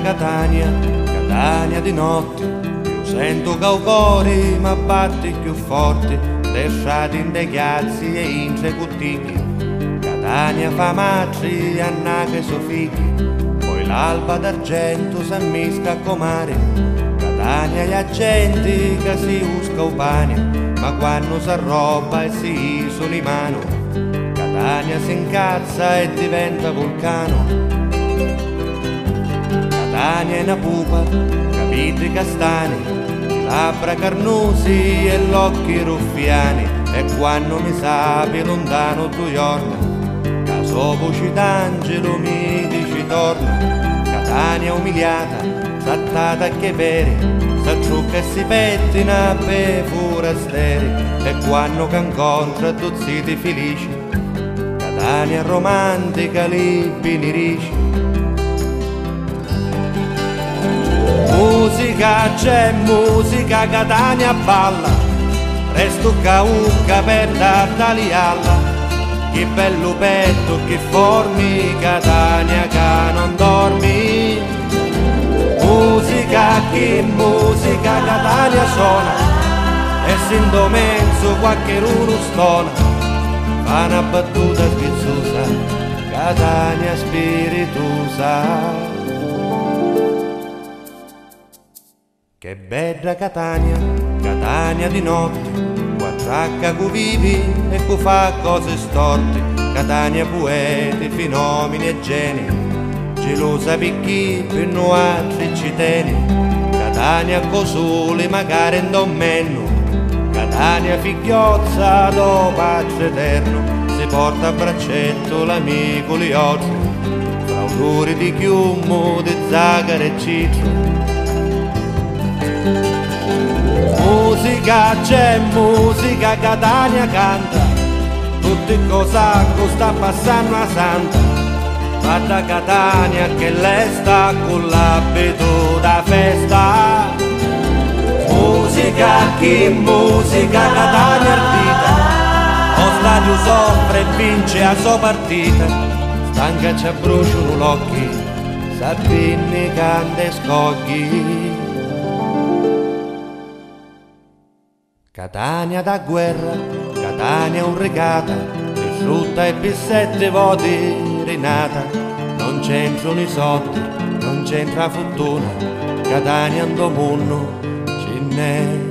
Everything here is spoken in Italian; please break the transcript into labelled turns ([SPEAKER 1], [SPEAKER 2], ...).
[SPEAKER 1] Catania, Catania di notte. Io sento caucori ma batti più forti, lasciati in dei chiazzi e in tre cutticchi. Catania fa matri, annache soffichi, poi l'alba d'argento s'ammisca a comare. Catania gli agenti che si usca o pane, ma quando s'arroba e si isola in mano, Catania si incazza e diventa vulcano. Catania è una pupa, capiti castani, labbra carnosi e l'occhi ruffiani, e quando mi sapi lontano tu giorni, caso voci d'angelo mi dici torna. Catania umiliata, trattata che peri, s'accrucca e si pettina per forasteri, e quando c'incontra tutti felici, Catania romantica li pinirici. Musica, c'è musica, Catania balla, resto caucca per tagliarla. Che bello petto, che formi, Catania che non dormi. Musica, che musica, Catania suona, e sento mezzo qualche uno stona. Fa una battuta spizzosa, Catania spiritosa. Che bella Catania, Catania di notte, quattracca cu vivi e cu fa cose storte. Catania poeti, fenomeni e geni, gelosa picchi per noi altri ci tieni. Catania cosole magari in dommenno, Catania figliozza do pace eterno. Si porta a braccetto l'amico lioccio, fra odori di chiumo, di zagara e ciccio. Musica, c'è musica, Catania canta, tutte cose che sta passando a santa. Guarda Catania che lei sta con l'abito da festa. Musica, che musica, Catania ardita, lo stadio soffre e vince a sua partita. Stanca ci bruciano l'occhi, Sabini canta e scogli. Catania da guerra, Catania urricata, distrutta e per 7 voti rinata. Non c'entrano i soldi, non c'entra fortuna, Catania in do mondo ce n'è